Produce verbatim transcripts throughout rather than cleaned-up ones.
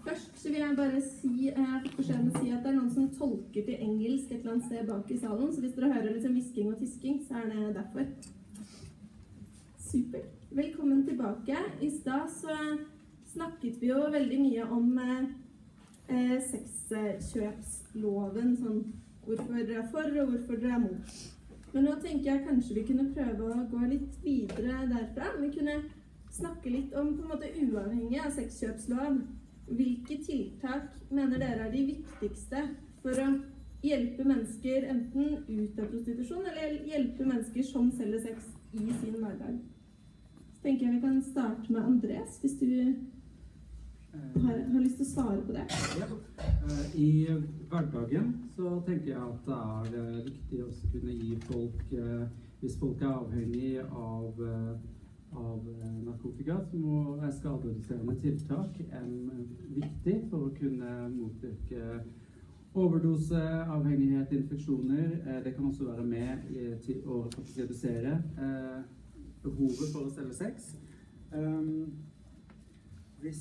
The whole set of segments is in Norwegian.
Først så vil jeg bare si, jeg har fått beskjed om å si at det er noen som tolker til engelsk et eller annet sted bak i salen, så hvis dere hører litt sånn hvisking og tisking, så er det derfor. Super. Velkommen tilbake. I stad så snakket vi jo veldig mye om eh, sexkjøpsloven, sånn hvorfor dere er for og hvorfor dere er mot. Men nå tenker jeg kanskje vi kunne prøve å gå litt videre derfra. Vi kunne snakke litt om på en måte uavhengig av sexkjøpslov. Hvilke tiltak mener dere er de viktigste for å hjelpe mennesker enten ut av prostitusjon, eller hjelpe mennesker som selger sex i sin hverdag? Så tenker jeg vi kan starte med Andres, hvis du har, har lyst til å svare på det. Ja. I hverdagen så tenker jeg at det er viktig å kunne gi folk, hvis folk er avhengig av av narkotika, som er skadereduserende tiltak, er viktig for å kunne motvirke overdoseavhengighet, infeksjoner. Det kan også være med til å redusere behovet for å selge sex. Hvis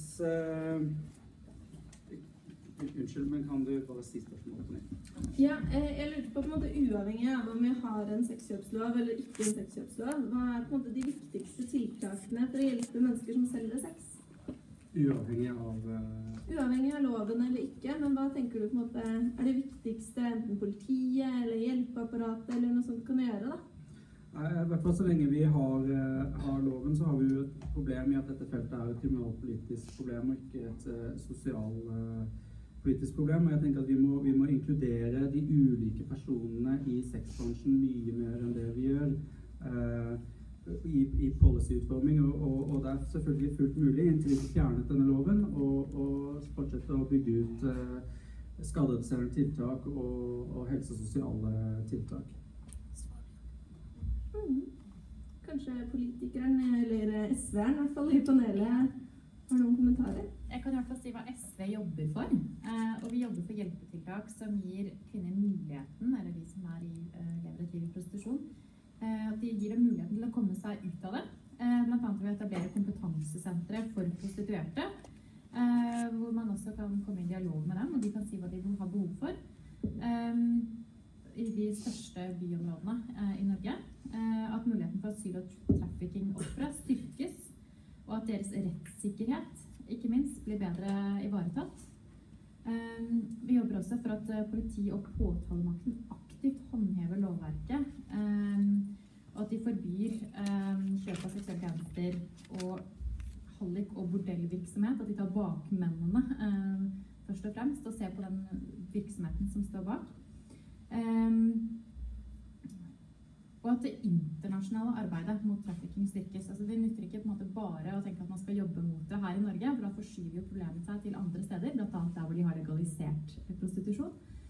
Unnskyld, men kan du bare si spørsmålet på nytt? Ja, jeg lurer på, på en måte uavhengig av om vi har en sexkjøpslov eller ikke en sexkjøpslov, hva er på en måte de viktigste tiltakene for å hjelpe mennesker som selger sex? Uavhengig av... Uh... Uavhengig av loven eller ikke, men hva tenker du på en måte er det viktigste, enten politiet eller hjelpeapparatet eller noe sånt kan gjøre da? I hvert fall så lenge vi har, uh, har loven, så har vi jo et problem i at dette feltet er et kriminalpolitisk problem og ikke et uh, sosial uh, politisk problem, og jeg tenker at vi må, vi må inkludere de ulike personene i sexbransjen mye mer enn det vi gjør uh, i, i policyutforming, og, og, og det er selvfølgelig fullt mulig inntil vi får fjernet denne loven og, og fortsette å bygge ut uh, skadereduserende tiltak og, og helsesosiale tiltak. Mm. Kanskje politikeren eller S V-eren, i hvert fall i panelet, har noen kommentarer? Jeg kan i hvert fall si hva S V jobber for, eh, og vi jobber for hjelpetiltak som gir kvinner muligheten, eller de som er i, eh, lever et liv i prostitusjon, eh, at de gir dem muligheten til å komme seg ut av det. Eh, blant annet ved å etablere kompetansesentre for prostituerte, eh, hvor man også kan komme i dialog med dem, og de kan si hva de har behov for. Eh, I de største byområdene eh, i Norge, eh, at muligheten for asyl- og trafficking-offre styrkes, og at deres rettssikkerhet, ikke minst, blir bedre ivaretatt. Um, vi jobber også for at uh, politi- og påtalemakten aktivt håndhever lovverket, um, og at de forbyr um, kjøp av seksuelle tjenester og hallik- og bordellvirksomhet, at de tar bakmennene um, først og fremst, og ser på den virksomheten som står bak. Um, Og at det internasjonale arbeidet mot trafficking styrkes. Altså, det nytter ikke på en måte bare å tenke at man skal jobbe mot det her i Norge, for da forskyver jo problemet seg til andre steder, blant annet der hvor de har legalisert prostitusjon.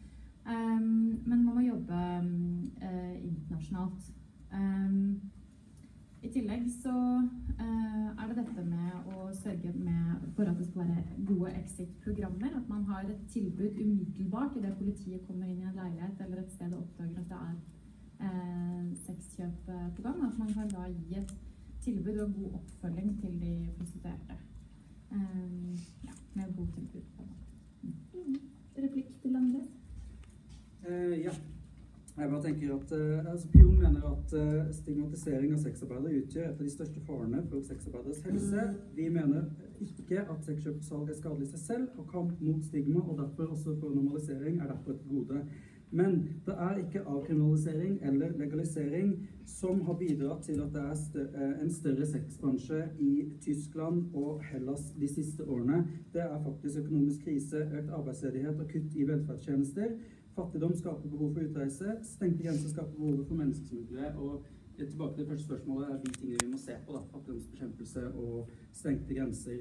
Um, men man må jobbe uh, internasjonalt. Um, I tillegg så uh, er det dette med å sørge med, for at det skal være gode exit-programmer, at man har et tilbud umiddelbart i det politiet kommer inn i en leilighet eller et sted og oppdager at det er Eh, sexkjøp på gang, at man kan da gi et tilbud og god oppfølging til de prostituerte. Eh, ja, med god tilbud. Mm. Replikk til Andres? Uh, ja. Jeg bare tenker at uh, altså, Bjørn mener at uh, stigmatisering av sexarbeidere utgjør et av de største farene for sexarbeideres helse. Vi mener ikke at sexkjøpsalg er skadelig i seg selv, og kamp mot stigma, og derfor også for normalisering, er derfor et gode. Men det er ikke avkriminalisering eller legalisering som har bidratt til at det er stø en større sexbransje i Tyskland og Hellas de siste årene. Det er faktisk økonomisk krise, økt arbeidsledighet og kutt i velferdstjenester. Fattigdom skaper behov for utreise, stengte grenser skaper behov for menneskesmuglere. Og tilbake til det første spørsmålet er de tingene vi må se på, da. Fattigdomsbekjempelse og stengte grenser.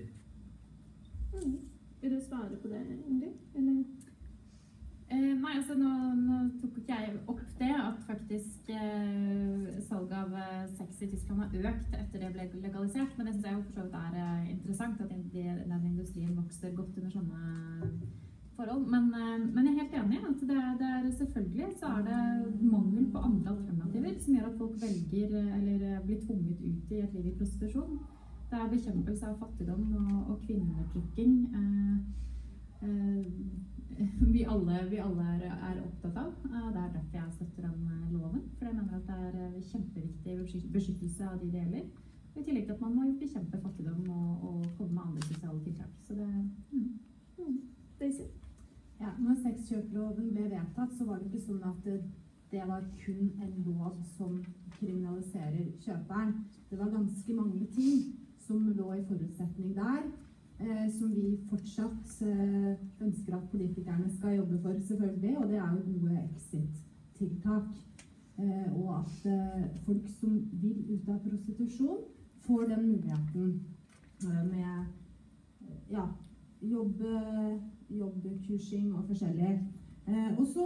Mm. Vil du svare på det, Ingrid? Eller? Eh, nei, altså nå, nå tok ikke jeg opp det at faktisk eh, salg av eh, sex i Tyskland har økt etter det ble legalisert, men det synes jeg jo for så vidt er eh, interessant at in de, den industrien vokser godt under sånne forhold. Men, eh, men jeg er helt enig at det, det er selvfølgelig så er det mangel på andre alternativer som gjør at folk velger eller blir tvunget ut i et liv i prostitusjon. Det er bekjempelse av fattigdom og, og kvinneundertrykking. Eh, uh, vi alle, vi alle er, er opptatt av. Uh, det er derfor jeg støtter den uh, loven, for jeg mener at det er uh, kjempeviktig beskyttelse av de det gjelder. I tillegg til at man må bekjempe fattigdom og, og komme med andre sosiale tiltak. Så det, mm. Mm. Daisy? Ja, når sexkjøploven ble vedtatt, så var det ikke sånn at det, det var kun en lov som kriminaliserer kjøperen. Det var ganske mange ting som lå i forutsetning der, eh, som vi fortsatt eh, ønsker at politikerne skal jobbe for, selvfølgelig, og det er jo gode exit-tiltak. Eh, og at eh, folk som vil ut av prostitusjon, får den muligheten eh, med ja, jobb, jobbkursing og forskjellig. Eh, og så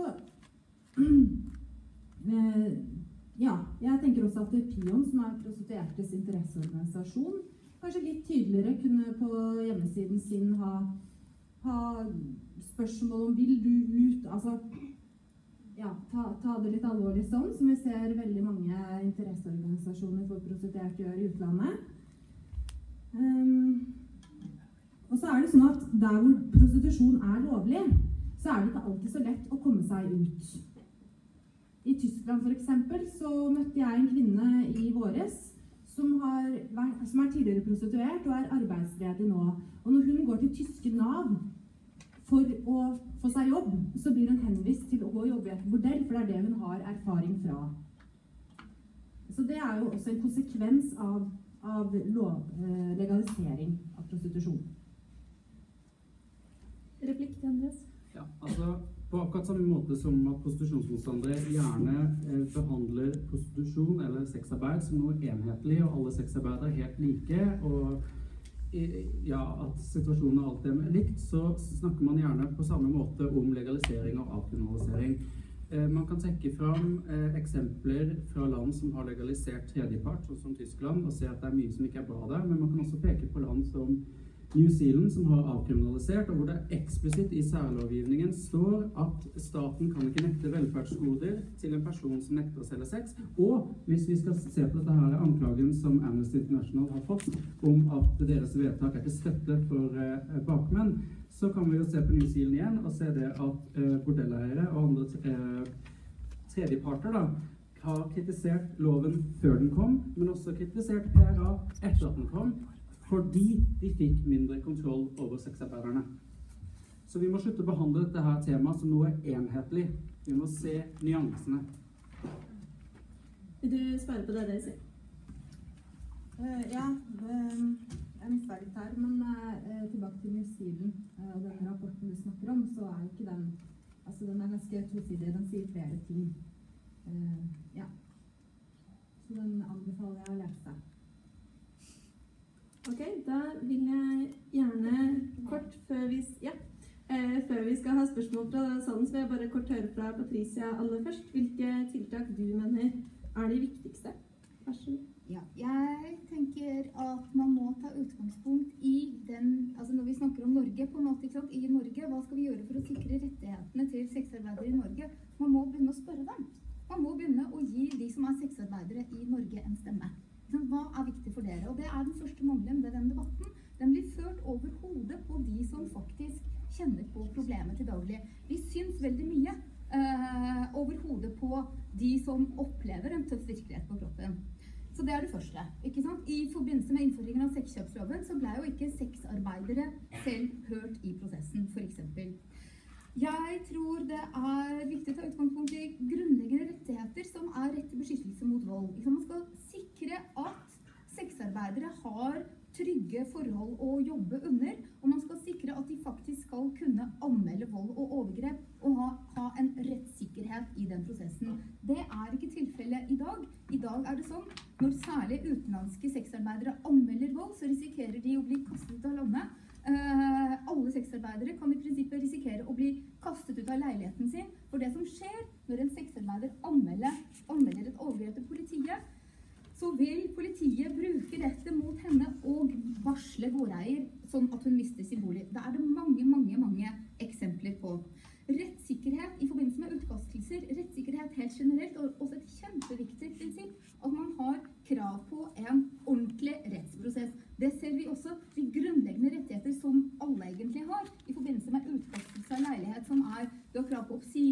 eh, ja, jeg tenker også at Pion, som er prostituertes interesseorganisasjon, kanskje litt tydeligere kunne på hjemmesiden sin ha, ha spørsmål om vil du ut, altså ja, ta, ta det litt alvorlig sånn, som vi ser veldig mange interesseorganisasjoner for prostituerte gjør i utlandet. Um, og så er det sånn at der hvor prostitusjon er lovlig, så er det ikke alltid så lett å komme seg ut. I Tyskland for eksempel så møtte jeg en kvinne i våres som, har, som er tidligere prostituert og er arbeidsledig nå. Og når hun går til tyske Nav for å få seg jobb, så blir hun henvist til å gå og jobbe i et bordell, for det er det hun har erfaring fra. Så det er jo også en konsekvens av, av lov, eh, legalisering av prostitusjon. Replikk til Andres? Ja, altså på akkurat samme måte som at prostitusjonsmotstandere gjerne eh, behandler prostitusjon eller sexarbeid som noe enhetlig, og alle sexarbeidere er helt like, og ja, at situasjonen alltid er likt, så snakker man gjerne på samme måte om legalisering og avkriminalisering. Eh, man kan trekke fram eh, eksempler fra land som har legalisert tredjepart, sånn som Tyskland, og se at det er mye som ikke er bra der, men man kan også peke på land som New Zealand, som har avkriminalisert, og hvor det eksplisitt i særlovgivningen står at staten kan ikke nekte velferdsgoder til en person som nekter å selge sex. Og hvis vi skal se på dette her anklagen som Amnesty International har fått om at deres vedtak er til støtte for eh, bakmenn, så kan vi jo se på New Zealand igjen og se det at eh, bordelleiere og andre eh, tredjeparter da, har kritisert loven før den kom, men også kritisert P R A etter at den kom, fordi de fikk mindre kontroll over sexarbeiderne. Så vi må slutte å behandle dette her temaet som noe enhetlig. Vi må se nyansene. Vil du svare på det dere sier? Uh, ja, um, jeg mistet litt her, men uh, tilbake til New Zealand uh, og denne rapporten du snakker om, så er ikke den, altså den er ganske tosidig, den sier flere ting. Uh, ja. Så den anbefaler jeg å lese. Ok, da vil jeg gjerne kort før vi, ja, eh, før vi skal ha spørsmål fra salen, så vil jeg bare kort høre fra Patricia aller først. Hvilke tiltak du mener er de viktigste? Vær så god. Ja, jeg tenker at man må ta utgangspunkt i den, altså når vi snakker om Norge på en måte, ikke sant? I Norge, hva skal vi gjøre for å sikre rettighetene til sexarbeidere i Norge? Man må begynne å spørre dem. Man må begynne å gi de som er sexarbeidere i Norge en stemme. Hva er viktig for dere? Og det er den første mangelen ved den debatten. Den blir ført over hodet på de som faktisk kjenner på problemet til daglig. Vi syns veldig mye uh, over hodet på de som opplever en tøff virkelighet på kroppen. Så det er det første, ikke sant? I forbindelse med innføringen av sexkjøpsloven så ble jo ikke sexarbeidere selv hørt i prosessen, for eksempel. Jeg tror det er viktig å ta utgangspunkt i grunnleggende rettigheter som er rett til beskyttelse mot vold. Man skal sikre at sexarbeidere har trygge forhold å jobbe under, og man skal sikre at de faktisk skal kunne anmelde vold og overgrep og ha, ha en rettssikkerhet i den prosessen. Det er ikke tilfellet i dag. I dag er det sånn, når særlig utenlandske sexarbeidere anmelder vold, så risikerer de å bli kastet ut av landet. Uh, alle sexarbeidere kan i prinsippet risikere å bli kastet ut av leiligheten sin, for det som skjer når en sexarbeider anmelder, anmelder et overgrep til politiet, så vil politiet bruke dette mot henne og varsle gårdeier sånn at hun mister sin bolig. Det er det mange, mange, mange eksempler på. Rettssikkerhet i forbindelse med utkastelser, rettssikkerhet helt generelt, og også et kjempeviktig prinsipp at man har krav på en ordentlig rettsprosess. Det ser vi også i grunnleggende rettigheter som alle egentlig har i forbindelse med utkast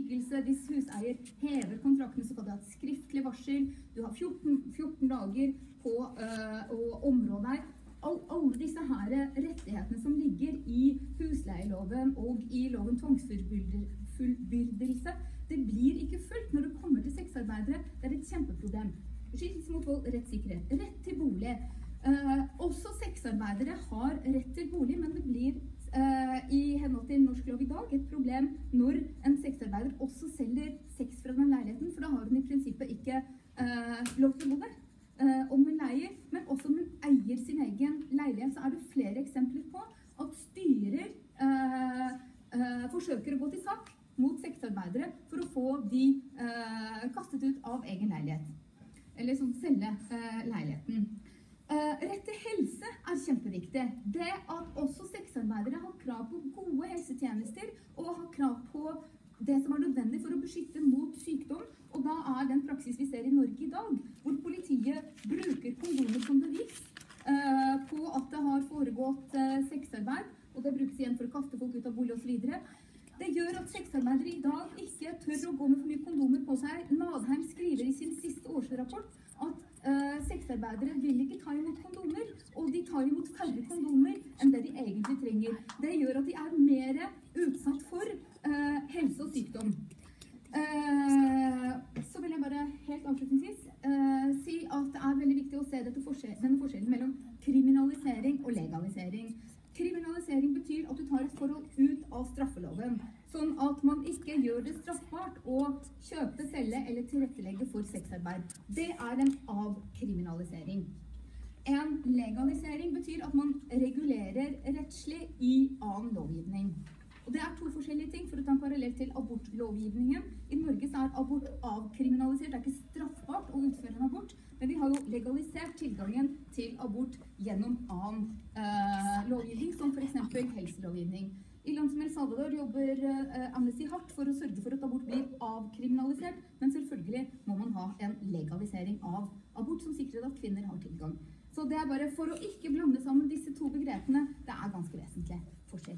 oppsigelse. Hvis huseier hever kontrakten, så skal du ha et skriftlig varsel. Du har fjorten, fjorten dager på øh, å områ deg. All, alle disse her rettighetene som ligger i husleieloven og i loven tvangsfullbyrdelse, det blir ikke fulgt når det kommer til sexarbeidere. Det er et kjempeproblem. Beskyttelse mot vold, rettssikkerhet, rett til bolig. Uh, også sexarbeidere har rett til bolig, men det blir uh, i henhold til norsk lov i dag et problem når en sexarbeider også selger sex fra den leiligheten, for da har hun i prinsippet ikke uh, lov til å bo der. Uh, om hun leier, men også om hun eier sin egen leilighet, så er det flere eksempler på at styrer uh, uh, forsøker å gå til sak mot sexarbeidere for å få de uh, kastet ut av egen leilighet. Eller sånn selge uh, leiligheten. Uh, rett til helse er kjempeviktig. Det at også sexarbeidere har krav på gode helsetjenester og har krav på det som er nødvendig for å beskytte mot sykdom, og da er den praksis vi ser i Norge i dag, hvor politiet bruker kondomer som bevis uh, på at det har foregått uh, sexarbeid, og det brukes igjen for å kaste folk ut av bolig og så videre. Det gjør at sexarbeidere i dag ikke tør å gå med for mye kondomer på seg. Nadheim skriver i sin siste årsrapport at uh, sexarbeidere vil ikke ta imot kondomer, og de tar imot færre kondomer enn det de egentlig trenger. Det gjør at de er mer utsatt for uh, helse og sykdom. Uh, så vil jeg bare helt avslutningsvis uh, si at det er veldig viktig å se dette forskjell, denne forskjellen mellom kriminalisering og legalisering. Kriminalisering betyr at du tar et forhold ut av straffeloven, sånn at man ikke gjør det straffbart å kjøpe, selge eller tilrettelegge for sexarbeid. Det er en avkriminalisering. En legalisering betyr at man regulerer rettslig i annen lovgivning. Og det er to forskjellige ting, for å ta en parallell til abortlovgivningen. I Norge så er abort avkriminalisert, det er ikke straffbart å utføre en abort, men vi har jo legalisert tilgangen til abort gjennom annen uh, lovgivning, som for eksempel helselovgivning. I land som El Salvador jobber uh, Amnesty hardt for å sørge for at abort blir avkriminalisert, men selvfølgelig må man ha en legalisering av abort som sikrer at kvinner har tilgang. Så det er bare for å ikke blande sammen disse to begrepene, det er ganske vesentlig forskjell.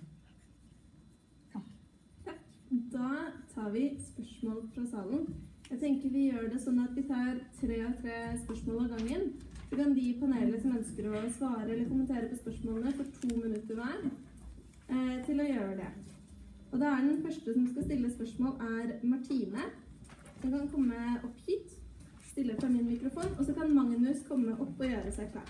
Da tar vi spørsmål fra salen. Jeg tenker vi gjør det sånn at vi tar tre av tre spørsmål av gangen. Så kan de i panelet som ønsker å svare eller kommentere på spørsmålene for to minutter hver eh, til å gjøre det. Og da er den første som skal stille spørsmål er Martine, som kan komme opp hit, stille fra min mikrofon, og så kan Magnus komme opp og gjøre seg klar.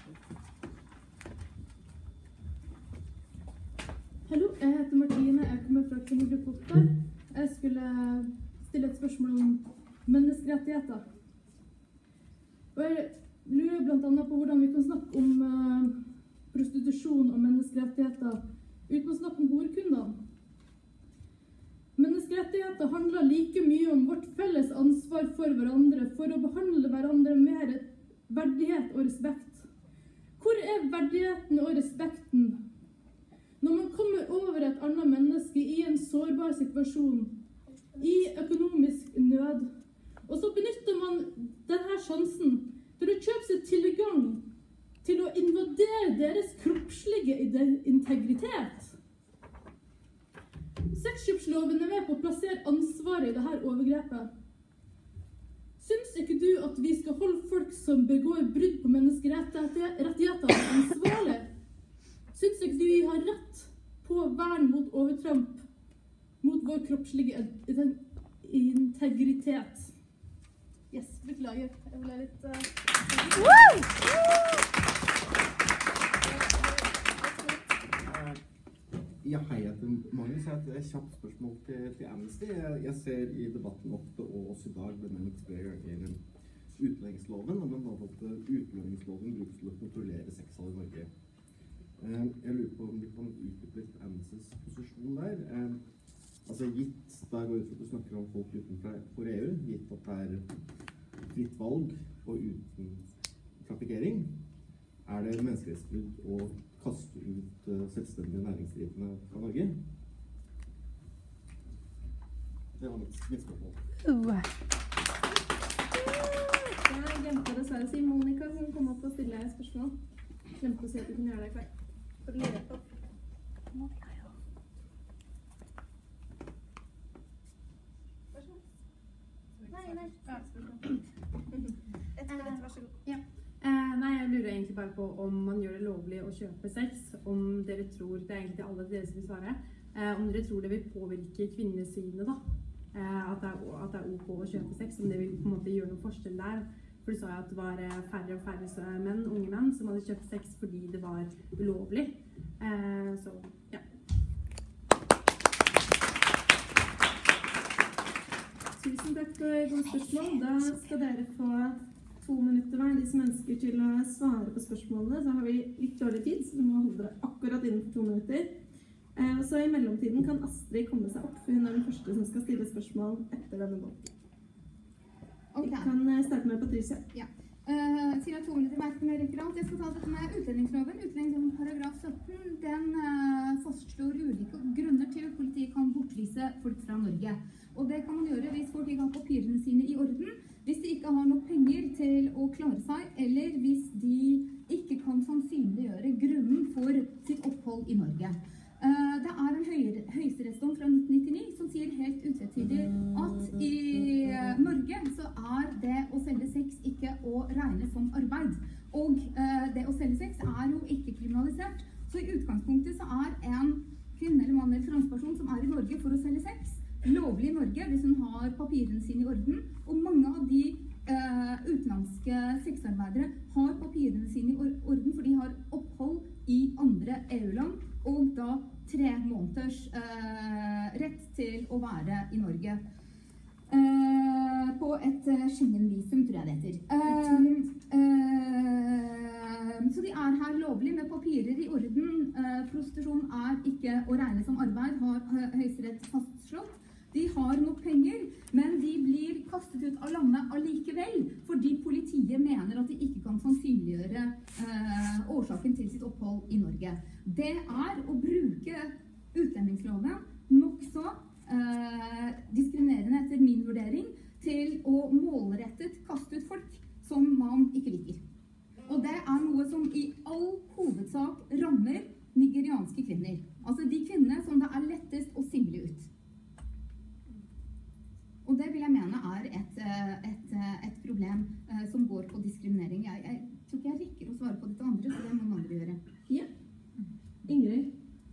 Hallo, jeg heter Martine, jeg kommer fra Kvinnegruppe Oppdal. Jeg skulle stille et spørsmål om menneskerettigheter. Og jeg lurer blant annet på hvordan vi kan snakke om uh, prostitusjon og menneskerettigheter uten å snakke om horkundene. Menneskerettigheter handler like mye om vårt felles ansvar for hverandre, for å behandle hverandre med verdighet og respekt. Hvor er verdigheten og respekten når man kommer over et annet menneske i en sårbar situasjon, i økonomisk nød, og så benytter man denne sjansen til å kjøpe seg tilgang til å invadere deres kroppslige integritet? Sexkjøpsloven er med på å plassere ansvaret i dette overgrepet. Syns ikke du at vi skal holde folk som begår brudd på menneskerettigheter ansvarlig? Syns ikke du vi har rett på vern mot overtramp, mot vår kroppslige integritet? Yes, beklager. Jeg ble litt... Uh... Ja, hei, jeg heter Magnus. Jeg har et kjapt spørsmål til, til Amnesty. Jeg, jeg ser i debatten ofte, og også i dag, ble nevnt flere ganger utlendingsloven, og blant annet at utlendingsloven brukes til å kontrollere sexsalg i Norge. Jeg lurer på om vi kan utvikle litt Amnestys posisjon der. Altså gitt, da går ut for at du snakker om folk utenfor E U, gitt at det er fritt valg og uten trafikering, er det menneskerettsbrudd å kaste ut selvstendige næringsdrivende fra Norge? Det var mitt, mitt spørsmål. Jeg glemte dessverre å si Monica som kom opp og stille spørsmål. Glemte å si at du kunne gjøre deg klar. For å lede opp. Vær så god. Ja. Eh, nei, jeg lurer egentlig bare på om man gjør det lovlig å kjøpe sex, om dere tror, det er egentlig til alle dere som vil svare, eh, om dere tror det vil påvirke kvinnesynet da, eh, at, det er, at det er ok å kjøpe sex, om det vil på en måte gjøre noen forskjell der. For du sa jo at det var færre og færre menn, unge menn, som hadde kjøpt sex fordi det var ulovlig. Eh, så, ja. Tusen takk for gode spørsmål. Da skal dere få to minutter hver, de som ønsker til å svare på spørsmålene. Så har vi litt dårlig tid, så du må holde dere akkurat innenfor to minutter. Eh, så i mellomtiden kan Astrid komme seg opp, for hun er den første som skal stille spørsmål etter denne måten. Okay. Vi kan starte med Patricia. Ja. Uh, siden to minutter merker med rekker alt. Jeg skal ta dette med utlendingsloven. Utlendingsloven paragraf sytten, den uh, fastslår ulike grunner til at politiet kan bortvise folk fra Norge. Og det kan man gjøre hvis folk ikke har papirene sine i orden, hvis de ikke har nok penger til å klare seg, eller hvis de ikke kan sannsynliggjøre grunnen for sitt opphold i Norge. Uh, det er en høyesterettsdom fra nitten nittini som sier helt utvetydig at i uh, Norge så er det å selge sex ikke å regne som arbeid. Og uh, det å selge sex er jo ikke kriminalisert. Så i utgangspunktet så er en kvinne eller mann eller transperson som er i Norge for å selge sex, lovlig i Norge hvis hun har papirene sine i orden. Og mange av de uh, utenlandske sexarbeidere har papirene sine i orden, for de har opphold i andre E U-land, og da tre måneders uh, rett til å være i Norge. Uh, på et uh, Schengen-visum, tror jeg det heter. Uh, uh, så de er her lovlig med papirer i orden. Uh, prostitusjon er ikke å regne som arbeid, har Høyesterett fastslått. De har nok penger, men de blir kastet ut av landet allikevel, fordi politiet mener at de ikke kan sannsynliggjøre uh, årsaken til sitt opphold i Norge. Det er å bruke utlendingsloven nokså uh, diskriminerende etter min vurdering til å målrettet kaste ut folk som man ikke liker. Og det er noe som i all hovedsak rammer nigerianske kvinner. Altså de kvinnene som det er lettest å single ut. Og det vil jeg mene er et, et, et problem uh, som går på diskriminering. Jeg, jeg tror ikke jeg rekker å svare på dette andre, så det må noen andre gjøre. Ja. Ingrid?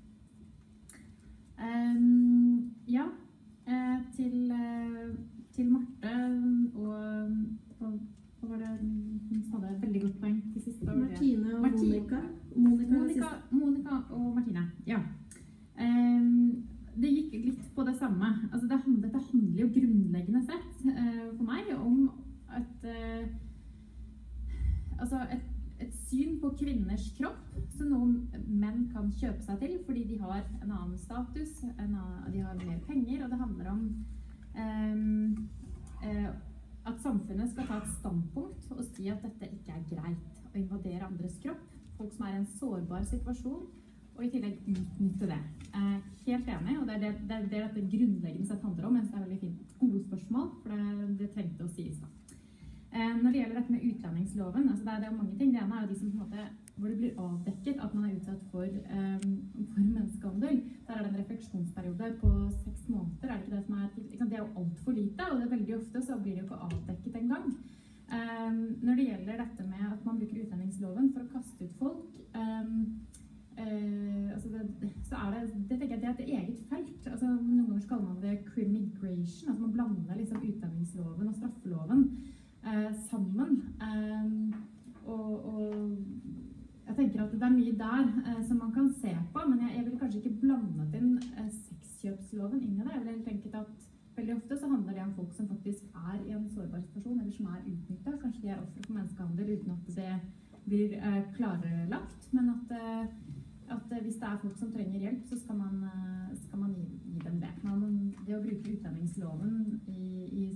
Um, ja, uh, til, uh, til Marte og, og, og var det, hun hadde et veldig godt poeng til siste. Martine og Martine. Monica. Monica, Monica, Monica og Martine, ja. Um, Det gikk litt på det samme. Altså det, dette handler jo grunnleggende sett uh, for meg om et, uh, altså et, et syn på kvinners kropp som noen menn kan kjøpe seg til fordi de har en annen status, en annen, de har mer penger, og det handler om um, uh, at samfunnet skal ta et standpunkt og si at dette ikke er greit å invadere andres kropp, folk som er i en sårbar situasjon, og i tillegg utnytte det. Eh, helt enig, og det er det, det, er det dette grunnleggende sett handler om, men det er veldig fint. Gode spørsmål, for det, det trengte å sies da. Eh, når det gjelder dette med utlendingsloven, altså det er det jo mange ting. Det ene er jo de som på en måte, hvor det blir avdekket at man er utsatt for, um, for menneskehandel. Der er det en refleksjonsperiode på seks måneder. Er det, ikke det, som er, ikke sant? Det er jo alt for lite, og det er veldig ofte så blir det jo ikke avdekket en gang. Um, når det gjelder dette med at man bruker utlendingsloven for å kaste ut folk, um, Uh, altså det, så er det, det tenker jeg det er et eget felt. Altså, noen ganger så kaller man det crimmigration, altså man blander liksom utlendingsloven og straffeloven uh, sammen. Um, og, og jeg tenker at det er mye der uh, som man kan se på, men jeg, jeg vil kanskje ikke blande inn uh, sexkjøpsloven inn i det. Jeg vil tenke at veldig ofte så handler det om folk som faktisk er i en sårbar situasjon, eller som er utnyttet. Kanskje de er ofre for menneskehandel uten at det blir uh, klarlagt, men at uh, at hvis det er folk som trenger hjelp, så skal man, skal man gi, gi dem det. Men det å bruke utlendingsloven i, i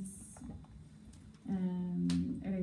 um, eller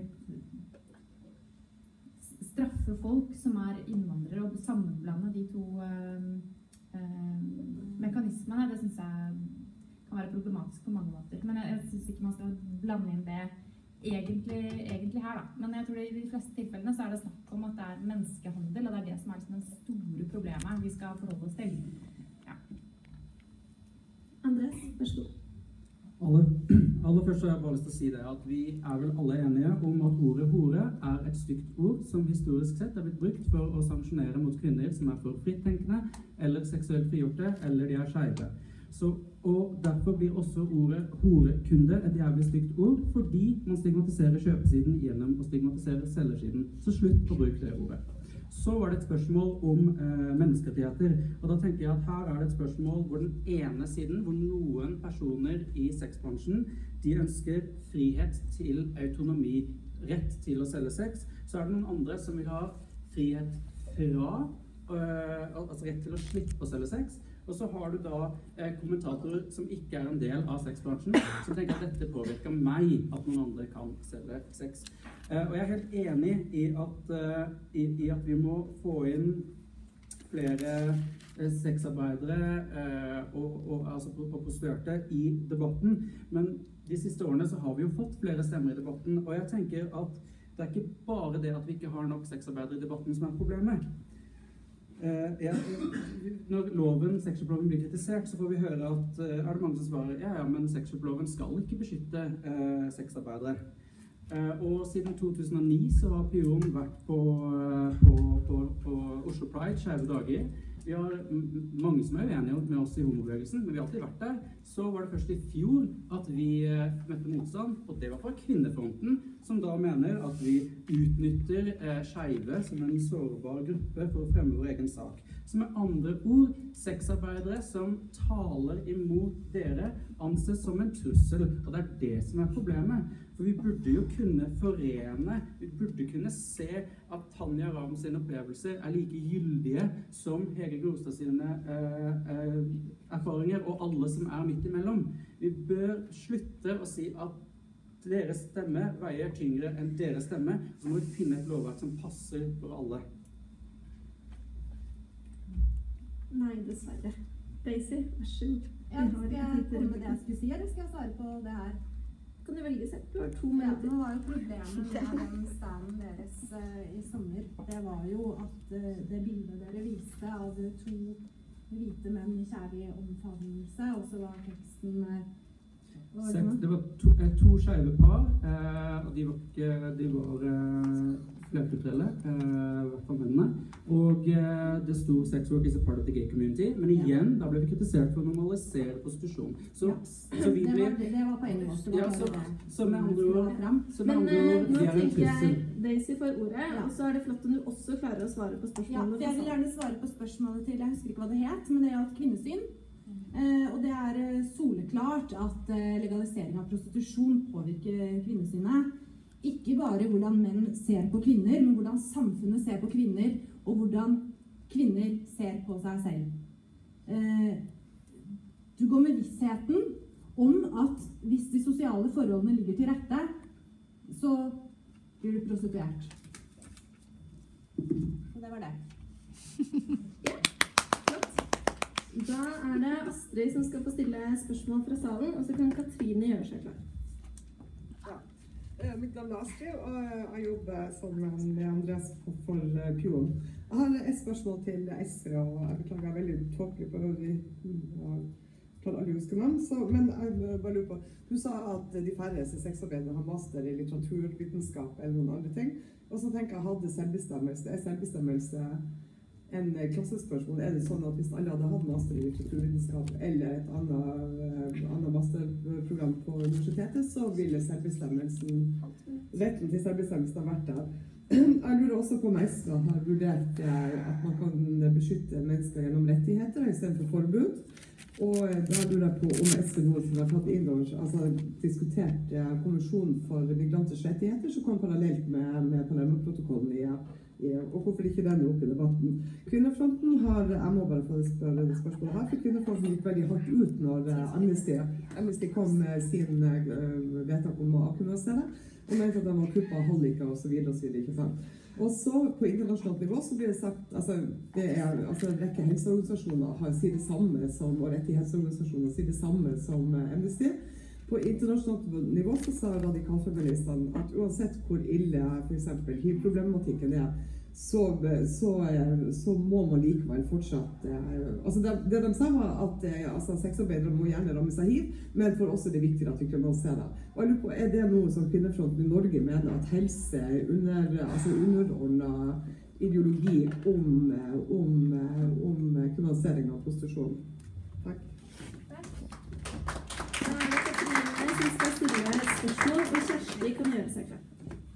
straffe folk som er innvandrere, og sammenblande de to um, um, mekanismene, det synes jeg kan være problematisk på mange måter. Men jeg, jeg synes ikke man skal blande inn det Egentlig, egentlig her da, men jeg tror det i de fleste tilfellene så er det snakk om at det er menneskehandel, og det er det som er liksom det store problemet vi skal forholde oss til. Ja. Andres, vær så god. Aller, aller først har jeg bare lyst til å si det at vi er vel alle enige om at ordet hore er et stygt ord som historisk sett er blitt brukt for å sanksjonere mot kvinner som er for frittenkende, eller seksuelt frigjorte, eller de er skeive. Så, og derfor blir også ordet horekunde et jævlig stygt ord, fordi man stigmatiserer kjøpesiden gjennom å stigmatisere selgersiden. Så slutt å bruke det ordet. Så var det et spørsmål om eh, menneskerettigheter, og da tenker jeg at her er det et spørsmål hvor den ene siden, hvor noen personer i sexbransjen, de ønsker frihet til autonomi, rett til å selge sex, så er det noen andre som vil ha frihet fra, øh, altså rett til å slippe å selge sex, og så har du da eh, kommentatorer som ikke er en del av sexbransjen, som tenker at dette påvirker meg, at noen andre kan selge sex. Eh, og jeg er helt enig i at, uh, i, i at vi må få inn flere eh, sexarbeidere eh, og, og, altså, og prostituerte i debatten, men de siste årene så har vi jo fått flere stemmer i debatten, og jeg tenker at det er ikke bare det at vi ikke har nok sexarbeidere i debatten som er problemet. Uh, ja, når loven, sexkjøploven blir kritisert, så får vi høre at uh, er det mange som svarer ja, ja, men sexkjøploven skal ikke beskytte uh, sexarbeidere. Uh, og siden to tusen og ni så har Pion vært på, uh, på, på, på Oslo Pride, skeive dager. Vi har mange som er uenige med oss i homobevegelsen, men vi har alltid vært der. Så var det først i fjor at vi uh, møtte motstand, og det var fra kvinnefronten, som da mener at vi utnytter uh, skeive som en sårbar gruppe for å fremme vår egen sak. Så med andre ord, sexarbeidere som taler imot dere anses som en trussel, og det er det som er problemet. For vi burde jo kunne forene, vi burde kunne se at Tanja Ram sine opplevelser er like gyldige som Hege Grostad sine eh, eh, erfaringer, og alle som er midt imellom. Vi bør slutte å si at deres stemme veier tyngre enn deres stemme, så må vi finne et lovverk som passer for alle. Nei, dessverre. Daisy, vær så god. Ja, skal jeg komme med det jeg skulle si, eller skal jeg svare på det her? Kan du velge selv? Du har to Ja, minutter. nå var jo problemet med den standen deres uh, i sommer. Det var jo at uh, det bildet dere viste av to hvite menn i kjærlig omfavnelse, og så var teksten uh, hva var det, Seks, det var to, eh, to skeive par, eh, og de var, ikke, de var eh, flerkulturelle, eh, i hvert fall mennene. Og eh, det sto sex work is a part of the gay community, men igjen, da ble vi kritisert for å normalisere prostitusjon. Så, Ja. så vi det, ble... var, det, det var poenget vårt. Det var Ja, så, bare det. så med andre ord, så med Men andre eh, ord, nå vi er en tenker jeg trussel. Daisy får ordet, Ja. og så er det flott om du også klarer å svare på Ja, spørsmålene. for jeg vil gjerne svare på spørsmålet til, jeg husker ikke hva det het, men det gjaldt kvinnesyn. Eh, og det er eh, soleklart at eh, legalisering av prostitusjon påvirker kvinnesynet. Ikke bare hvordan menn ser på kvinner, men hvordan samfunnet ser på kvinner, og hvordan kvinner ser på seg selv. Eh, du går med vissheten om at hvis de sosiale forholdene ligger til rette, så blir du prostituert. Og det var det. Da er det Astrid som skal få stille spørsmål fra salen, og så kan Katrine gjøre seg klar. Ja. Mitt navn er Astrid, og jeg jobber sammen med Andreas for Pion. Jeg har et spørsmål til S V, og jeg beklager, jeg er veldig tåkelig på øvrig. Jeg klarer aldri å huske navn, så, men jeg bare lurer på. Du sa at de færreste sexarbeidere har master i litteraturvitenskap eller noen andre ting, og så tenker jeg hadde selvbestemmelse. Er selvbestemmelse en klassespørsmål? Er det sånn at hvis alle hadde hatt master i litteraturvitenskap eller et annet, annet masterprogram på universitetet, så ville selvbestemmelsen, retten til selvbestemmelsen ha vært der? Jeg lurer også på om S V har vurdert at man kan beskytte mennesker gjennom rettigheter i stedet for forbud. Og da lurer jeg på om S V noensinne har tatt inn over, altså diskutert konvensjonen for migranters rettigheter, som kom parallelt med, med Palermo-protokollen i Ja, og hvorfor ikke den er oppe i debatten. Kvinnefronten har, jeg må bare få spørre det spørsmålet her, for Kvinnefronten gikk veldig hardt ut når Amnesty, Amnesty kom med sin uh, vedtak om å avkriminalisere, og mente at de var kuppa halliker og så videre og så videre, ikke sant. Og så på internasjonalt nivå så blir det sagt, altså, det er, altså en rekke helseorganisasjoner har sier det samme som, og rettighetsorganisasjoner sier det samme som uh, Amnesty. På internasjonalt nivå så sa radikalfeministene at uansett hvor ille for eksempel hiv-problematikken er, så, så, så må man likevel fortsatt altså det, det de sa var at altså, sexarbeidere må gjerne rammes av hiv, men for oss er det viktigere at vi kriminaliserer det. Og jeg lurer på, er det noe som Kvinnefronten i Norge mener at helse er under, altså underordnet ideologi om, om, om kriminalisering av prostitusjon? Takk. Jeg synes det er stille spørsmål, og Kjersti kan gjøre seg klar.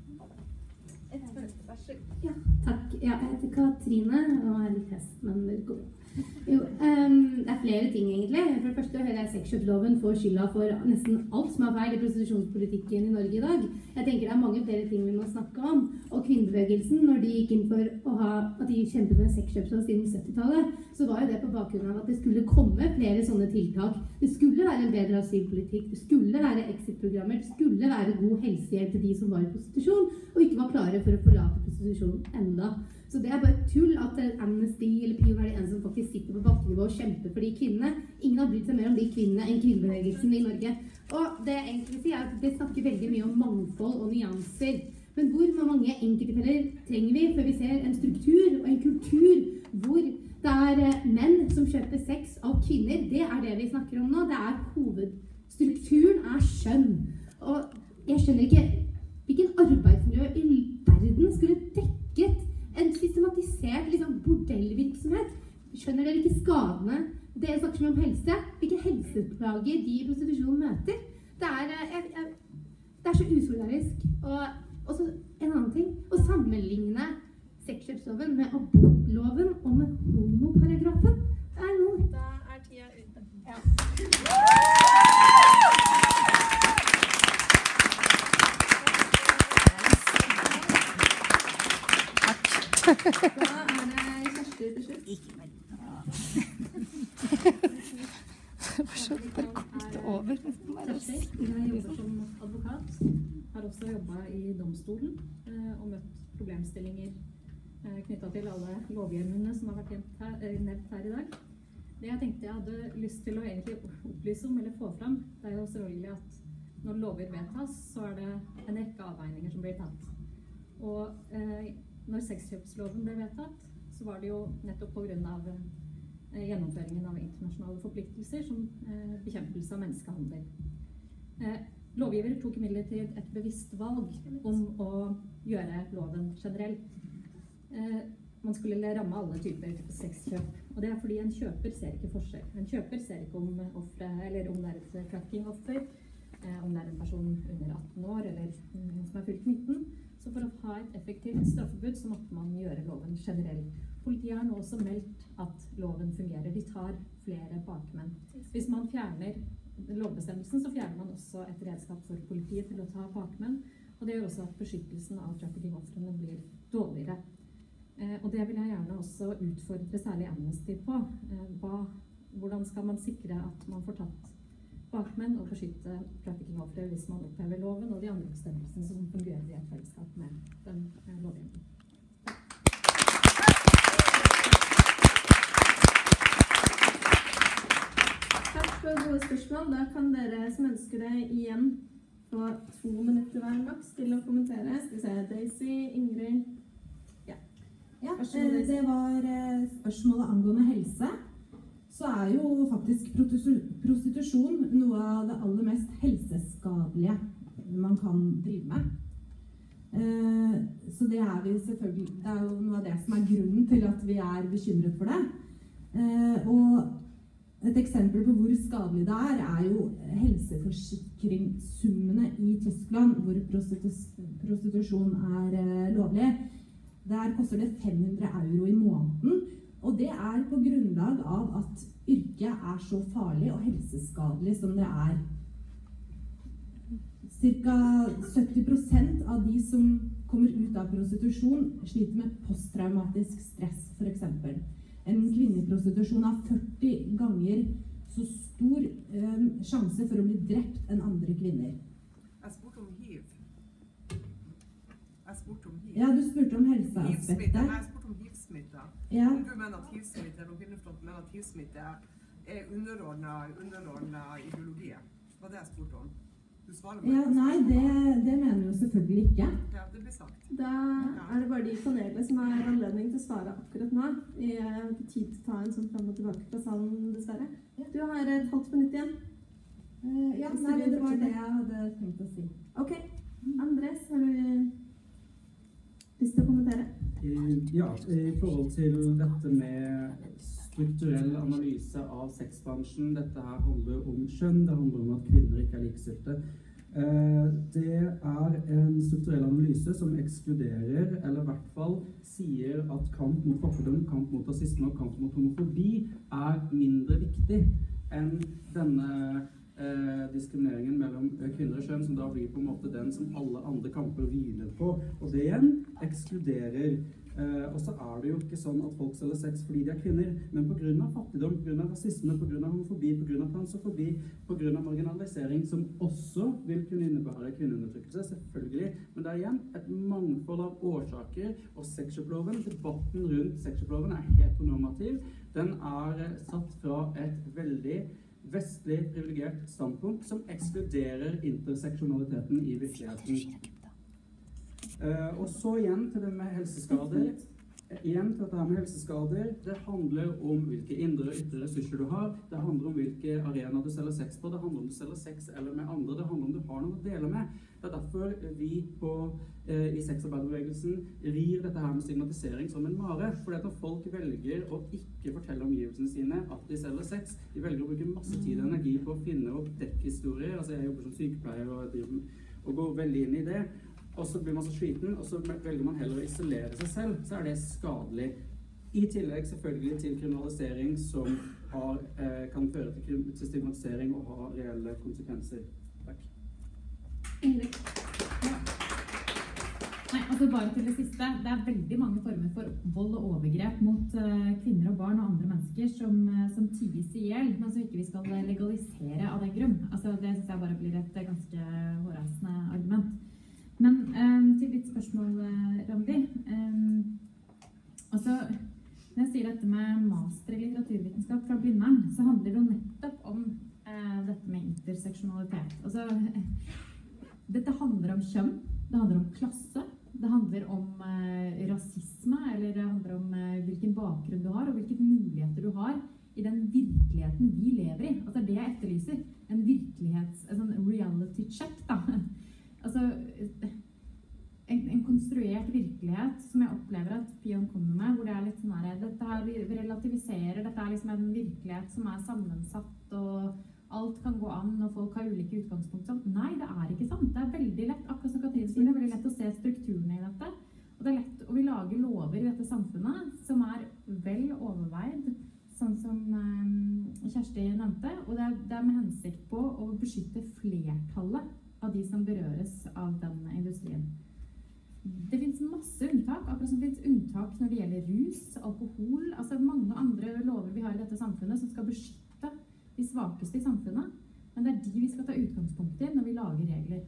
Ja, takk. Ja, jeg heter Katrine, og er litt hes, men det går. Jo, um, det er flere ting egentlig. For det første hører jeg sexkjøpsloven får skylda for nesten alt som er feil i prostitusjonspolitikken i Norge i dag. Jeg tenker det er mange flere ting vi må snakke om. Og kvinnebevegelsen, når de gikk inn for å ha, at de kjempet med sexkjøpslov siden syttitallet, så var jo det på bakgrunn av at det skulle komme flere sånne tiltak. Det skulle være en bedre asylpolitikk, det skulle være exit-programmer, det skulle være god helsehjelp til de som var i prostitusjon, og ikke var klare for å forlate prostitusjon enda. Så det er bare tull at Amnesty eller Pion er de eneste som faktisk sitter på bakkenivå og kjemper for de kvinnene. Ingen har brydd seg mer om de kvinnene enn kvinnebevegelsen i Norge. Og det jeg egentlig vil si er at det snakker veldig mye om mangfold og nyanser. Men hvor mange enkelttilfeller trenger vi før vi ser en struktur og en kultur hvor det er menn som kjøper sex av kvinner? Det er det vi snakker om nå. Det er hovedstrukturen er skjønn. Og jeg skjønner ikke hvilken arbeidsmiljø i verden skulle dekket en systematisert liksom, bordellvirksomhet. Skjønner dere ikke skadene? Det snakker vi om helse. Hvilke helseplager de i prostitusjon møter. Det er, jeg, jeg, det er så usolidarisk. Og også en annen ting, å sammenligne sexkjøpsloven med abortloven og med homoparagrafen. Det er noe. Da er tida ute. Ja. Da er det Kjersti til slutt. Ikke veldig bra. Forstått, bare kom det over. Kjersti, jeg jobber som advokat. Har også jobbet i domstolen og møtt problemstillinger knyttet til alle lovhjemmene som har vært nevnt her i dag. Det jeg tenkte jeg hadde lyst til å egentlig opplyse om eller få fram, det er jo selvfølgelig at når lover vedtas, så er det en rekke avveininger som blir tatt. Og eh, når sexkjøpsloven ble vedtatt, så var det jo nettopp på grunn av eh, gjennomføringen av internasjonale forpliktelser som eh, bekjempelse av menneskehandel. Eh, lovgiver tok imidlertid et bevisst valg om å gjøre loven generell. Eh, man skulle ramme alle typer sexkjøp, og det er fordi en kjøper ser ikke forskjell. En kjøper ser ikke om offeret, eller om det er et trafficking-offer, eh, om det er en person under atten år, eller en som er fylt nitten. Så for å ha et effektivt straffebud så måtte man gjøre loven generell. Politiet har nå også meldt at loven fungerer. De tar flere bakmenn. Hvis man fjerner lovbestemmelsen, så fjerner man også et redskap for politiet til å ta bakmenn. Og det gjør også at beskyttelsen av trafficking-ofrene blir dårligere. Eh, og det vil jeg gjerne også utfordre særlig Amnesty på. Eh, hva, hvordan skal man sikre at man får tatt bakmenn og beskytte trafficking-ofre hvis man opphever loven og de andre bestemmelsene som fungerer i et fellesskap med den eh, lovgivningen. Takk for gode spørsmål. Da kan dere som ønsker det igjen få to minutter hver maks til å kommentere. Skal vi se, Daisy, Ingrid. Ja, ja det var spørsmålet angående helse. Så er jo faktisk prostitusjon noe av det aller mest helseskadelige man kan drive med. Eh, så det er vi selvfølgelig, det er jo noe av det som er grunnen til at vi er bekymret for det. Eh, og et eksempel på hvor skadelig det er, er jo helseforsikringssummene i Tyskland, hvor prostitus prostitusjon er eh, lovlig. Der koster det fem hundre euro i måneden. Og det er på grunnlag av at yrket er så farlig og helseskadelig som det er. Cirka sytti prosent av de som kommer ut av prostitusjon sliter med posttraumatisk stress, for eksempel. En kvinneprostitusjon har førti ganger så stor um, sjanse for å bli drept enn andre kvinner. Jeg spurte om hiv. Jeg spurte om hiv. Ja, du spurte om helseaspektet. Jeg spurte om hiv-smitte. Ja. Om du mener at hiv-smitte, eller Kvinnefronten mener at hiv-smitte er underordnet, underordnet ideologiet. Det var det jeg spurte om. Du svarer Ja, nei, det, det mener jo selvfølgelig ikke. Ja, det blir sagt. Da er det bare de i panelet som har anledning til å svare akkurat nå. Vi har ikke tid til å ta en sånn frem og tilbake fra salen, dessverre. Du har et halvt minutt igjen. Uh, ja, nei, det var det jeg hadde tenkt å si. Ok. Andres, har du lyst til å kommentere? Ja, i forhold til dette med strukturell analyse av sexbransjen, dette her handler om kjønn, det handler om at kvinner ikke er likestilte. Det er en strukturell analyse som ekskluderer, eller i hvert fall sier at kamp mot fattigdom, kamp mot rasisme og kamp mot homofobi er mindre viktig enn denne Eh, diskrimineringen mellom kvinner og kjønn, som da blir på en måte den som alle andre kamper hviler på. Og det igjen ekskluderer. Eh, og så er det jo ikke sånn at folk selger sex fordi de er kvinner, men på grunn av fattigdom, på grunn av rasisme, på grunn av homofobi, på grunn av transofobi, på grunn av marginalisering, som også vil kunne innebære kvinneundertrykkelse, selvfølgelig. Men det er igjen et mangfold av årsaker, og sexkjøploven, debatten rundt sexkjøploven er heteronormativ. Den er satt fra et veldig vestlig privilegert standpunkt som ekskluderer interseksjonaliteten i virkeligheten. Uh, og så igjen til det med helseskader. Igjen til dette med helseskader. Det handler om hvilke indre og ytre ressurser du har. Det handler om hvilke arenaer du selger sex på. Det handler om du selger sex eller med andre. Det handler om du har noe å dele med. Det er derfor vi på, eh, i sexarbeiderbevegelsen rir dette her med stigmatisering som en mare. Fordi at når folk velger å ikke fortelle omgivelsene sine at de selger sex, de velger å bruke masse tid og energi på å finne opp dekkhistorier. Altså jeg jobber som sykepleier og, og går veldig inn i det. Og så blir man så sliten, og så velger man heller å isolere seg selv, så er det skadelig. I tillegg selvfølgelig til kriminalisering som har, eh, kan føre til, til stigmatisering og ha reelle konsekvenser. Takk. Ingrid. Ja. Nei, altså bare til det siste. Det er veldig mange former for vold og overgrep mot uh, kvinner og barn og andre mennesker som, uh, som ties i hjel, men som ikke vi skal legalisere av den grunn. Altså det synes jeg bare blir et ganske hårreisende argument. Men um, til ditt spørsmål, Randi. Um, altså, når jeg sier dette med master i litteraturvitenskap fra Blindern, så handler det jo nettopp om uh, dette med interseksjonalitet. Altså, dette handler om kjønn, det handler om klasse, det handler om uh, rasisme, eller det handler om uh, hvilken bakgrunn du har, og hvilke muligheter du har i den virkeligheten vi lever i. Altså det jeg etterlyser, en virkelighets, en sånn reality check da. Altså, en, en konstruert virkelighet som jeg opplever at Pion kommer med, hvor det er litt sånn her, dette her vi relativiserer, dette er liksom en virkelighet som er sammensatt, og alt kan gå an, og folk har ulike utgangspunkt. Sånn. Nei, det er ikke sant. Det er veldig lett, akkurat som Katrine sier, det er veldig lett å se strukturene i dette. Og det er lett, og vi lager lover i dette samfunnet som er vel overveid, sånn som um, Kjersti nevnte, og det er, det er med hensikt på å beskytte flertallet av de som berøres av denne industrien. Det finnes masse unntak, akkurat som det finnes unntak når det gjelder rus, alkohol, altså mange andre lover vi har i dette samfunnet som skal beskytte de svakeste i samfunnet, men det er de vi skal ta utgangspunkt i når vi lager regler.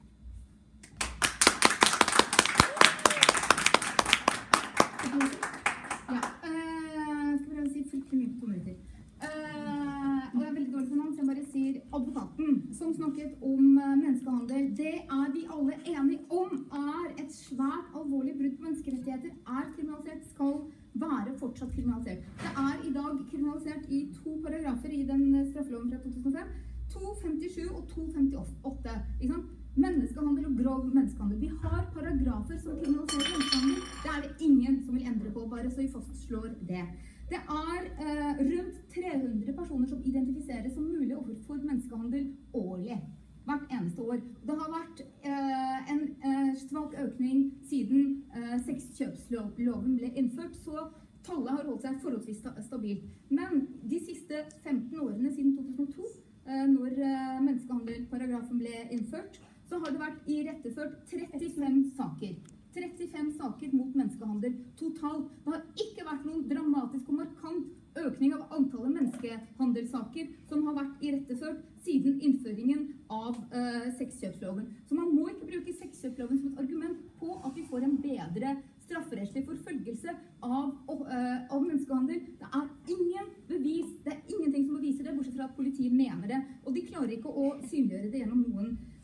Ja, uh, skal prøve å si fryktelig mye på to minutter. Uh, og jeg er veldig dårlig på navn, så jeg bare sier advokaten som snakket om uh, menneskehandel. Det er vi alle enige om er et svært alvorlig brudd på menneskerettigheter, er kriminalisert, skal være fortsatt kriminalisert. Det er i dag kriminalisert i to paragrafer i den straffeloven fra to tusen og fem, to femtisju og to femtiåtte, ikke sant? Menneskehandel og grov menneskehandel. Vi har paragrafer som kriminaliserer menneskehandel. Det er det ingen som vil endre på, bare så vi fastslår det. Det er eh, rundt tre hundre personer som identifiseres som mulig offer for menneskehandel årlig. Hvert eneste år. Det har vært eh, en eh, svak økning siden eh, sexkjøpsloven ble innført, så tallet har holdt seg forholdsvis stabilt. Men de siste femten årene siden to tusen og to, eh, når eh, menneskehandelparagrafen ble innført, så har det vært iretteført trettifem saker. trettifem saker mot menneskehandel totalt. Det har ikke vært noen dramatisk og markant økning av antallet menneskehandelssaker som har vært iretteført siden innføringen av uh, sexkjøpsloven. Så man må ikke bruke sexkjøpsloven som et argument på at vi får en bedre strafferettslig forfølgelse av, uh, av menneskehandel. Det er ingen bevis, det er ingenting som beviser det, bortsett fra at politiet mener det. Og de klarer ikke å synliggjøre det gjennom noen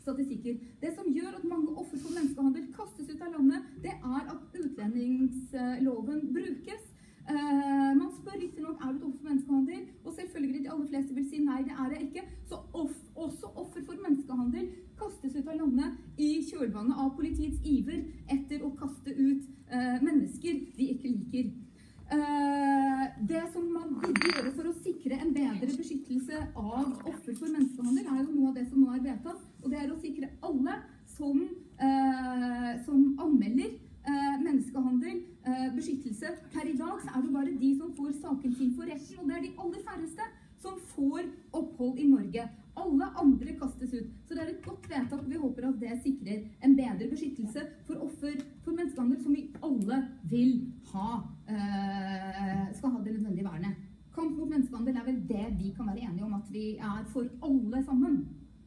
statistikker. Det som gjør at mange offer for menneskehandel kastes ut av landet, det er at utlendingsloven brukes. Uh, man spør riktig nok, er du et offer for menneskehandel? Og selvfølgelig de aller fleste vil si nei, det er det ikke. Så off, også offer for menneskehandel kastes ut av landet i kjølvannet av politiets iver etter å kaste ut uh, mennesker de ikke liker. Uh, det som man vil gjøre for å sikre en bedre beskyttelse av offer for menneskehandel, er jo noe av det som nå er vedtatt, og det er å sikre alle som, uh, som anmelder Uh, menneskehandel, uh, beskyttelse. Per i dag så er det bare de som får saken sin for retten, og det er de aller færreste som får opphold i Norge. Alle andre kastes ut. Så det er et godt vedtak, og vi håper at det sikrer en bedre beskyttelse for offer for menneskehandel, som vi alle vil ha, uh, skal ha det nødvendige vernet. Kamp mot menneskehandel er vel det vi kan være enige om at vi er for alle sammen.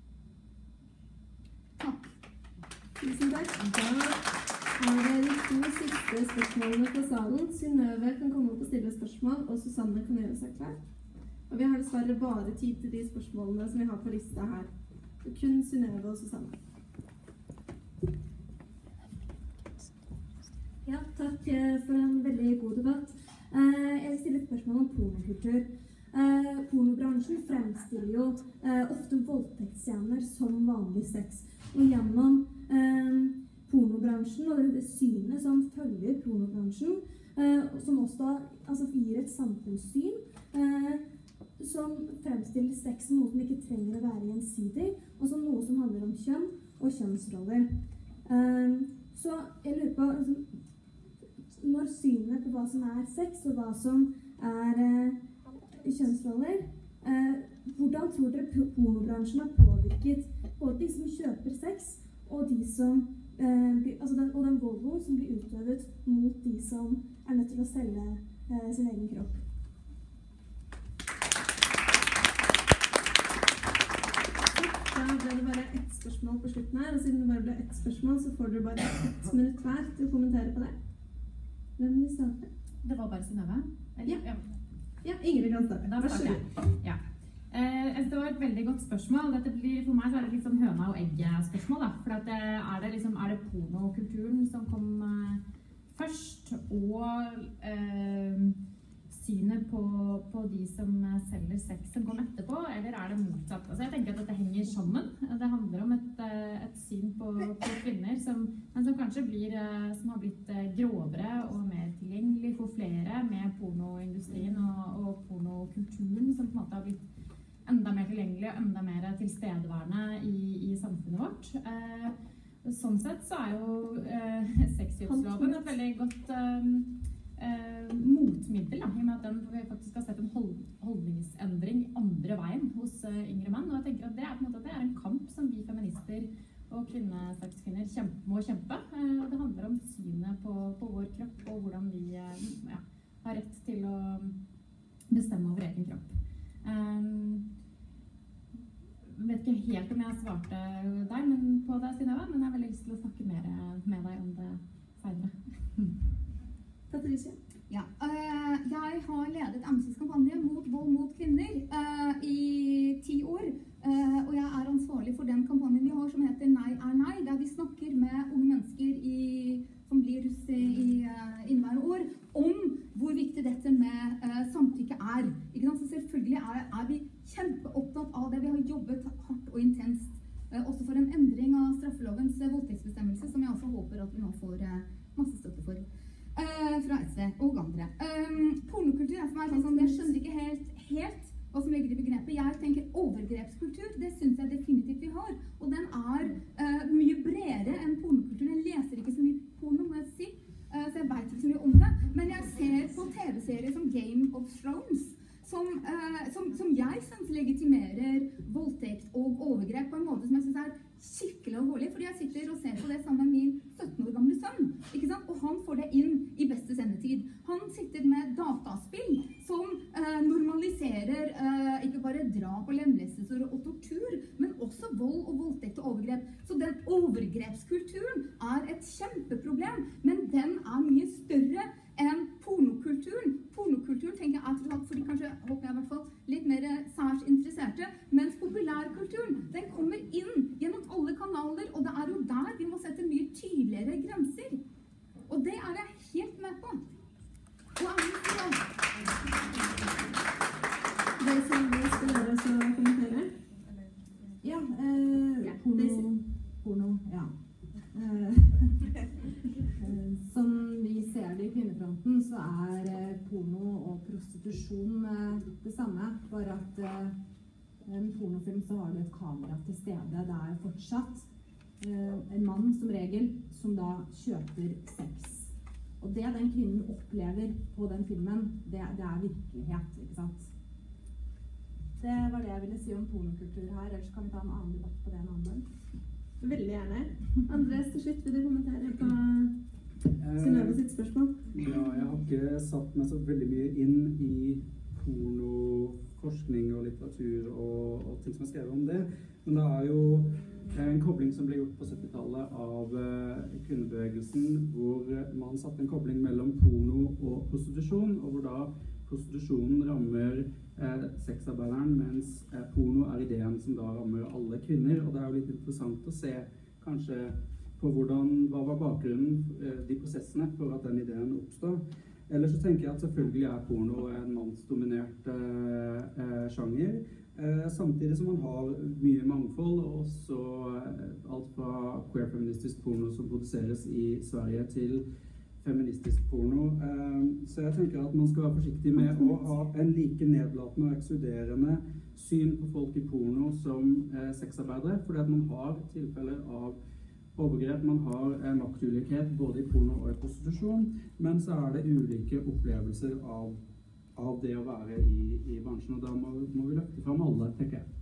Takk. Tusen takk. Da er det de to siste spørsmålene fra salen. Synnøve kan komme opp og stille spørsmål, og Susanne kan gjøre seg klar. Og vi har dessverre bare tid til de spørsmålene som vi har på lista her. Så kun Synnøve og Susanne. Ja, takk for en veldig god debatt. Jeg vil stille et spørsmål om pornokultur. Pornobransjen fremstiller jo ofte voldtektsscener som vanlig sex. Og gjennom pornobransjen og det synet som følger pornobransjen, eh, som også altså, gir et samfunnssyn eh, som fremstiller sex som noe som ikke trenger å være gjensidig, og som noe som handler om kjønn og kjønnsroller. Eh, så jeg lurer på, altså, når synet på hva som er sex og hva som er eh, kjønnsroller, eh, hvordan tror dere pornobransjen har påvirket både de som kjøper sex og de som Eh, altså den, og den volden som blir utøvet mot de som er nødt til å selge eh, sin egen kropp. Da ble det bare ett spørsmål på slutten her, og siden det bare ble ett spørsmål, så får dere bare ett minutt hver til å kommentere på det. Hvem vil starte? Det var bare Synnøve? Ja. ja. Ja, Ingrid kan starte. Da starter jeg. Ja. Eh, det var et veldig godt spørsmål. Dette blir, for meg så er det litt sånn høna og egg-spørsmål. For at, er, det liksom, er det pornokulturen som kom eh, først, og eh, synet på, på de som selger sex som kom etterpå, eller er det motsatt? Altså, jeg tenker at dette henger sammen. Det handler om et, et syn på, på kvinner som, men som kanskje blir, som har blitt grovere og mer tilgjengelig for flere med pornoindustrien og, og pornokulturen, som på en måte har blitt enda mer tilgjengelig og enda mer tilstedeværende i, i samfunnet vårt. Eh, sånn sett så er jo eh, sexkjøpsloven et veldig godt eh, eh, motmiddel, da, i og med at den vi faktisk har sett en hold, holdningsendring andre veien hos eh, yngre menn. Og jeg tenker at det er, på en måte, det er en kamp som vi feminister og kvinnesexkvinner kjempe, må kjempe. Eh, det handler om synet på, på vår kropp og hvordan vi eh, ja, har rett til å bestemme over egen kropp. Um, vet ikke helt om jeg svarte deg men på det, Synnøve, men jeg har veldig lyst til å snakke mer med deg om det senere. Patricia? Ja, uh, jeg har ledet Amnestys kampanje mot vold mot kvinner uh, i ti år, uh, og jeg er ansvarlig for den kampanjen vi har som heter Nei er nei, der vi snakker med unge mennesker i, som blir russ i uh, inneværende år, om hvor viktig dette med uh, samtykke er. Ikke sant? Så selvfølgelig er, er vi kjempeopptatt av det. Vi har jobbet hardt og intenst, uh, også for en endring av straffelovens uh, voldtektsbestemmelse, som jeg også håper at vi nå får uh, masse støtte for. Uh, fra S V og andre. Um, pornokultur er for meg sånn som jeg skjønner ikke helt, helt hva som ligger i begrepet. Jeg tenker overgrepskultur, det synes jeg definitivt vi har. Og den er uh, mye bredere enn pornokultur. Jeg leser ikke så mye porno, må jeg si. Uh, så jeg vet ikke så mye om det. Men jeg ser på tv-serier som Game of Thrones, som, uh, som, som jeg synes legitimerer voldtekt og overgrep på en måte som jeg synes er skikkelig alvorlig, fordi jeg sitter og ser på det sammen med min sytten år gamle sønn, ikke sant? Og han får det inn i beste sendetid. Han sitter med dataspill som uh, normaliserer uh, ikke bare drap og lemlestelser og tortur, men også vold og voldtekt og overgrep. Så den overgrepskulturen er et kjempeproblem, men den er mye større enn pornokulturen. Pornokulturen tenker jeg er trodd for de kanskje, håper jeg i hvert fall, litt mer særs interesserte, mens populærkulturen, den kommer inn gjennom alle kanaler. en pornofilm så har du et kamera til stede. Det er jo fortsatt uh, en mann som regel som da kjøper sex. Og det den kvinnen opplever på den filmen, det, det er virkelighet, ikke sant? Det var det jeg ville si om pornokultur her, ellers kan vi ta en annen debatt på det en annen dag. Veldig gjerne. Andres, til slutt vil du kommentere på Synnøve sitt spørsmål? Ja, jeg har ikke satt meg så veldig mye inn i pornoforskning og litteratur og, og ting som er skrevet om det. Men det er jo en kobling som ble gjort på syttitallet av uh, kvinnebevegelsen, hvor man satte en kobling mellom porno og prostitusjon, og hvor da prostitusjonen rammer eh, sexarbeideren, mens eh, porno er ideen som da rammer alle kvinner. Og det er jo litt interessant å se kanskje på hvordan, hva var bakgrunnen, eh, de prosessene for at den ideen oppstod. Ellers så tenker jeg at selvfølgelig er porno en mannsdominert eh, eh, sjanger, eh, samtidig som man har mye mangfold, og også eh, alt fra queer-feministisk porno som produseres i Sverige til feministisk porno. Så jeg tenker at man skal være forsiktig med å ha en like nedlatende og ekskluderende syn på folk i porno som eh, sexarbeidere, fordi at man har tilfeller av overgrep, man har eh, maktulikhet både i porno og i prostitusjon, men så er det ulike opplevelser av, av det å være i, i bransjen, og da må, må vi løfte fram alle, tenker jeg.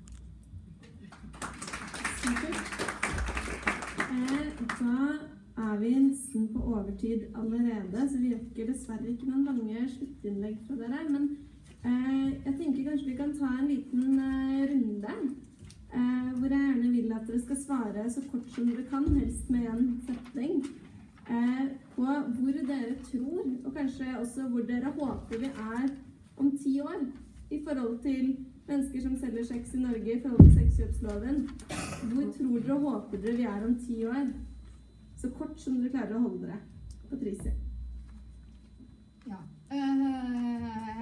Eh, da er vi nesten på overtid allerede, så vi rekker dessverre ikke noen lange sluttinnlegg fra dere, men eh, jeg tenker kanskje vi kan ta en liten eh, runde, eh, hvor jeg gjerne vil at dere skal svare så kort som dere kan, helst med en setning, eh, på hvor dere tror, og kanskje også hvor dere håper vi er om ti år, i forhold til mennesker som selger sex i Norge, i forhold til sexkjøpsloven. Hvor tror dere og håper dere vi er om ti år? Så kort som dere klarer å holde dere. Patricia. Ja. Uh,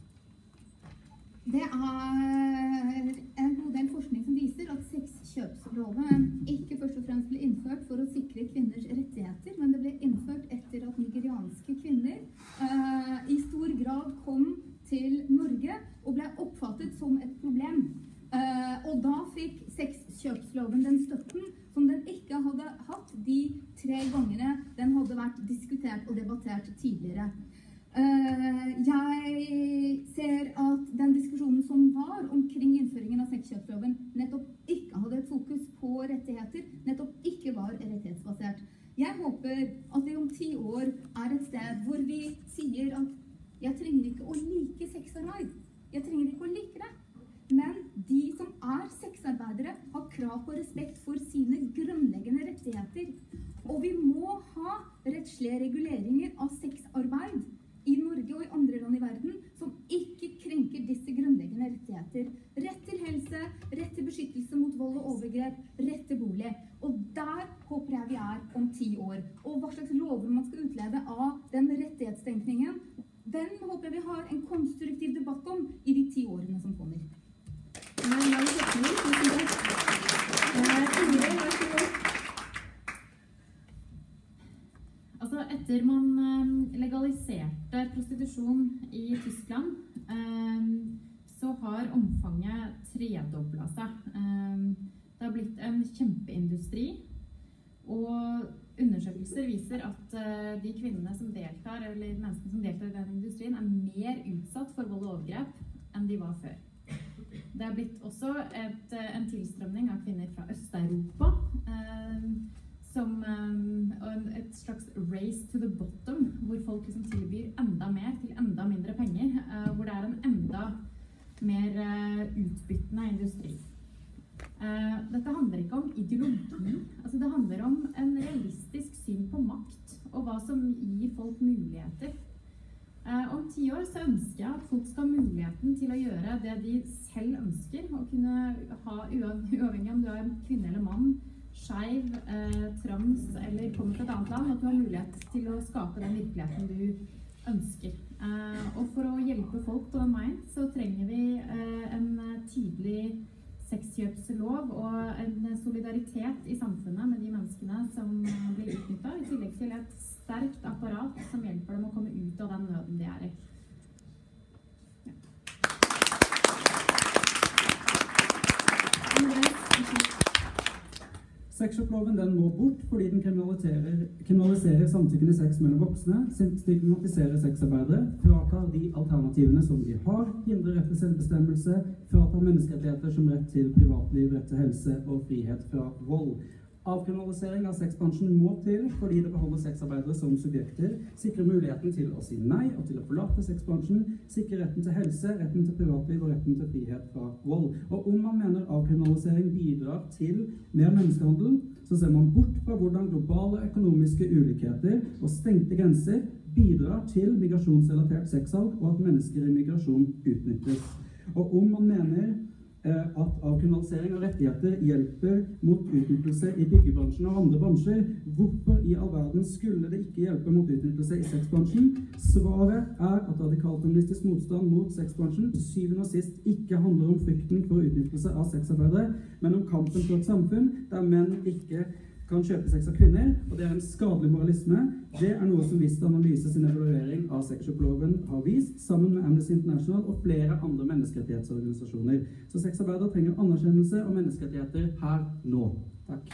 det er en god del forskning som viser at sexkjøpsloven ikke først og fremst ble innført for å sikre kvinners rettigheter, men det ble innført etter at nigerianske kvinner uh, i stor grad kom til Norge og ble oppfattet som et problem. Uh, og da fikk sexkjøpsloven den støtten som den ikke hadde hatt de tre gangene den hadde vært diskutert og debattert tidligere. Uh, jeg ser at den diskusjonen som var omkring innføringen av sexkjøpsloven nettopp ikke hadde et fokus på rettigheter, nettopp ikke var rettighetsbasert. Jeg håper at vi om ti år er et sted hvor vi sier at jeg trenger ikke å like sexarbeid, jeg trenger ikke å like det. Men de som er sexarbeidere har krav på respekt for sine grunnleggende rettigheter. Og vi må ha rettslige reguleringer av sexarbeid i Norge og i andre land i verden som ikke krenker disse grunnleggende rettigheter. Rett til helse, rett til beskyttelse mot vold og overgrep, rett til bolig. Og der håper jeg vi er om ti år. Og hva slags lover man skal utlede av den rettighetstenkningen, den håper jeg vi har en konstruktiv debatt om i de ti årene som kommer. Nei, lang setning, tusen takk. Ingrid, vær så god. Altså, etter man legaliserte prostitusjon i Tyskland, så har omfanget tredoblet seg. Det har blitt en kjempeindustri, og undersøkelser viser at de kvinnene som deltar, eller menneskene som deltar i den industrien, er mer utsatt for vold og overgrep enn de var før. Det har blitt også et, en tilstrømning av kvinner fra Øst-Europa, eh, som eh, et slags race to the bottom, hvor folk liksom tilbyr enda mer til enda mindre penger, eh, hvor det er en enda mer eh, utbyttende industri. Eh, dette handler ikke om ideologi, altså det handler om en realistisk syn på makt, og hva som gir folk muligheter. Eh, om ti år så ønsker jeg at folk skal ha muligheten til å gjøre det de selv ønsker, og kunne ha, uavhengig om du er kvinne eller mann, skeiv, eh, trans eller kommer fra et annet land, at du har mulighet til å skape den virkeligheten du ønsker. Eh, og for å hjelpe folk på den veien, så trenger vi eh, en tydelig sexkjøpslov og en solidaritet i samfunnet med de menneskene som blir utnyttet, i tillegg til et sterkt apparat som hjelper dem å komme ut av den nøden de er i. Ja. Sexkjøploven den må bort fordi den kriminaliserer, kriminaliserer samtykkende sex mellom voksne, stigmatiserer sexarbeidere, fratar de alternativene som de har, hindrer rett til selvbestemmelse, fratar menneskerettigheter som rett til privatliv, rett til helse og frihet fra vold. Avkriminalisering av sexbransjen må til fordi det beholder sexarbeidere som subjekter, sikrer muligheten til å si nei og til å forlate sexbransjen, sikrer retten til helse, retten til privatliv og retten til frihet fra vold. Og om man mener avkriminalisering bidrar til mer menneskehandel, så ser man bort fra hvordan globale økonomiske ulikheter og stengte grenser bidrar til migrasjonsrelatert sexsalg og at mennesker i migrasjon utnyttes. Og om man mener at avkriminalisering av rettigheter hjelper mot utnyttelse i byggebransjen og andre bransjer, hvorfor i all verden skulle det ikke hjelpe mot utnyttelse i sexbransjen? Svaret er at radikal feministisk motstand mot sexbransjen til syvende og sist ikke handler om frykten for utnyttelse av sexarbeidere, men om kampen for et samfunn der menn ikke kan kjøpe sex av kvinner, og det er en skadelig moralisme. Det er noe som Vista Analyse sin evaluering av sexkjøploven har vist, sammen med Amnesty International og flere andre menneskerettighetsorganisasjoner. Så sexarbeidere trenger anerkjennelse og menneskerettigheter her nå. Takk.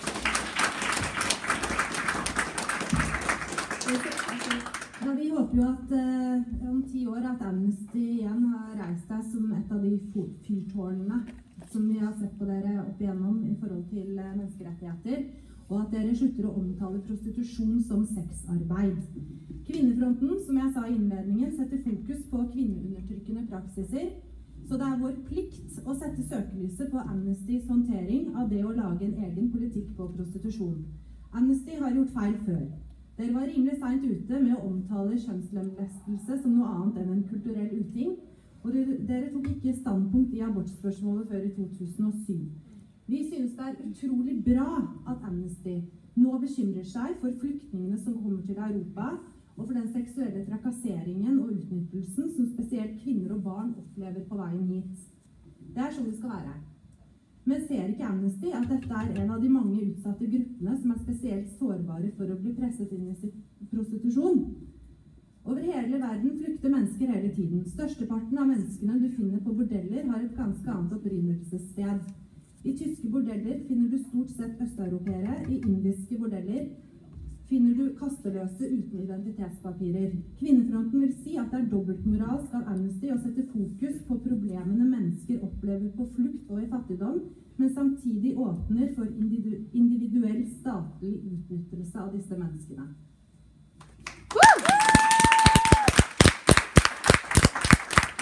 Ja, vi håper jo at uh, om ti år at Amnesty igjen har reist seg som et av de fyrtårnene som vi har sett på dere opp igjennom i forhold til uh, menneskerettigheter, og at dere slutter å omtale prostitusjon som sexarbeid. Kvinnefronten, som jeg sa i innledningen, setter fokus på kvinneundertrykkende praksiser, så det er vår plikt å sette søkelyset på Amnestys håndtering av det å lage en egen politikk på prostitusjon. Amnesty har gjort feil før. Dere var rimelig sent ute med å omtale kjønnslemlestelse som noe annet enn en kulturell uting, og dere tok ikke standpunkt i abortspørsmålet før i to tusen og syv. Vi synes det er utrolig bra at Amnesty nå bekymrer seg for flyktningene som kommer til Europa, og for den seksuelle trakasseringen og utnyttelsen som spesielt kvinner og barn opplever på veien hit. Det er sånn det skal være. Men ser ikke Amnesty at dette er en av de mange utsatte gruppene som er spesielt sårbare for å bli presset inn i prostitusjon? Over hele verden flykter mennesker hele tiden. Størsteparten av menneskene du finner på bordeller har et ganske annet opprinnelsessted. I tyske bordeller finner du stort sett østeuropeere, i indiske bordeller finner du kasteløse uten identitetspapirer. Kvinnefronten vil si at det er dobbeltmoralsk av Amnesty å sette fokus på problemene mennesker opplever på flukt og i fattigdom, men samtidig åpner for individuell statlig utnyttelse av disse menneskene.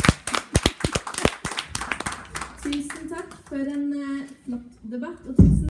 Tusen takk for en uh, flott debatt, og tusen